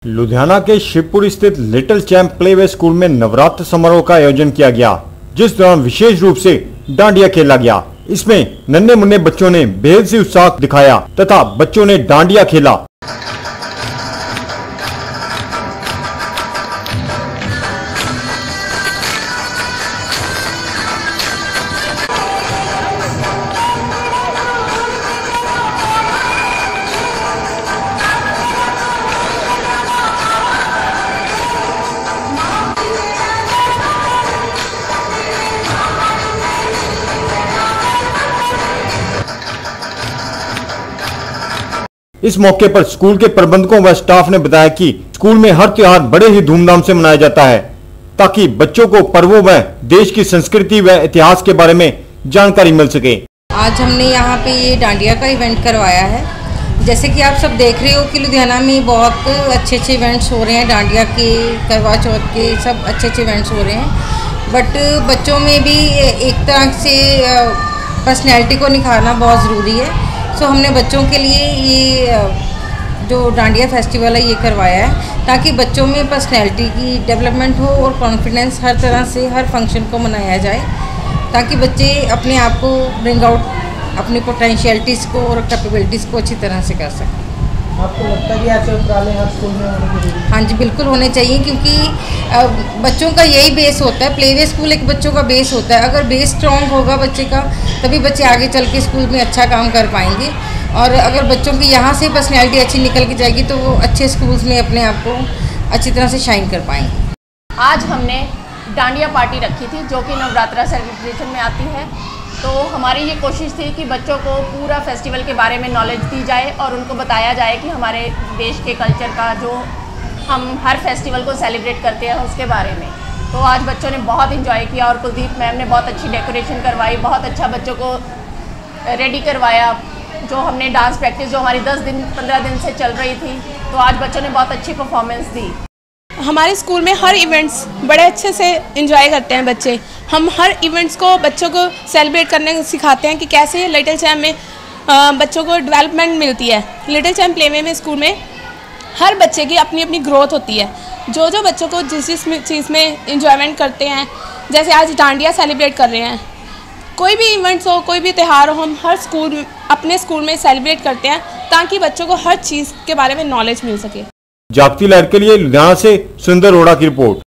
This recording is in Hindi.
लुधियाना के शिवपुर स्थित लिटिल चैंप प्लेवे स्कूल में नवरात्र समारोह का आयोजन किया गया, जिस दौरान विशेष रूप से डांडिया खेला गया। इसमें नन्हे मुन्ने बच्चों ने बेहद से उत्साह दिखाया तथा बच्चों ने डांडिया खेला। इस मौके पर स्कूल के प्रबंधकों व स्टाफ ने बताया कि स्कूल में हर त्योहार बड़े ही धूमधाम से मनाया जाता है ताकि बच्चों को पर्वों व देश की संस्कृति व इतिहास के बारे में जानकारी मिल सके। आज हमने यहाँ पे ये डांडिया का इवेंट करवाया है। जैसे कि आप सब देख रहे हो कि लुधियाना में बहुत अच्छे इवेंट्स हो रहे हैं, डांडिया के, करवा चौथ के, सब अच्छे इवेंट्स हो रहे हैं। बट बच्चों में भी एक तरह से पर्सनैलिटी को निखारना बहुत ज़रूरी है। सो हमने बच्चों के लिए ये जो डांडिया फेस्टिवल है ये करवाया है ताकि बच्चों में पर्सनैलिटी की डेवलपमेंट हो और कॉन्फिडेंस हर तरह से हर फंक्शन को मनाया जाए ताकि बच्चे अपने आप को ब्रिंग आउट अपनी पोटेंशियलिटीज़ को और कैपेबिलिटीज़ को अच्छी तरह से कर सकें। आपको लगता है कि ऐसे उपराले हर स्कूल में होने चाहिए? हाँ जी, बिल्कुल होने चाहिए, क्योंकि बच्चों का यही बेस होता है। प्लेवे स्कूल एक बच्चों का बेस होता है। अगर बेस स्ट्रॉन्ग होगा बच्चे का तभी बच्चे आगे चल के स्कूल में अच्छा काम कर पाएंगे। और अगर बच्चों की यहाँ से पर्सनैलिटी अच्छी निकल के जाएगी तो वो अच्छे स्कूल्स में अपने आप को अच्छी तरह से शाइन कर पाएंगे। आज हमने डांडिया पार्टी रखी थी जो कि नवरात्रा सेलिब्रेशन में आती है। तो हमारी ये कोशिश थी कि बच्चों को पूरा फेस्टिवल के बारे में नॉलेज दी जाए और उनको बताया जाए कि हमारे देश के कल्चर का जो हम हर फेस्टिवल को सेलिब्रेट करते हैं उसके बारे में। तो आज बच्चों ने बहुत इन्जॉय किया और कुलदीप मैम ने बहुत अच्छी डेकोरेशन करवाई, बहुत अच्छा बच्चों को रेडी करवाया। जो हमने डांस प्रैक्टिस जो हमारी 10-15 दिन से चल रही थी, तो आज बच्चों ने बहुत अच्छी परफॉर्मेंस दी। हमारे स्कूल में हर इवेंट्स बड़े अच्छे से एंजॉय करते हैं बच्चे। हम हर इवेंट्स को बच्चों को सेलिब्रेट करने सिखाते हैं कि कैसे लिटिल चैंप में बच्चों को डेवलपमेंट मिलती है। लिटिल चैंप प्लेवे में स्कूल में हर बच्चे की अपनी अपनी ग्रोथ होती है। जो बच्चों को जिस चीज़ में इंजॉयमेंट करते हैं, जैसे आज डांडिया सेलिब्रेट कर रहे हैं, कोई भी इवेंट्स हो, कोई भी त्यौहार हो, हम हर स्कूल अपने स्कूल में सेलिब्रेट करते हैं ताकि बच्चों को हर चीज़ के बारे में नॉलेज मिल सके। जागती लहर के लिए लुधियाना से सुंदर रोड़ा की रिपोर्ट।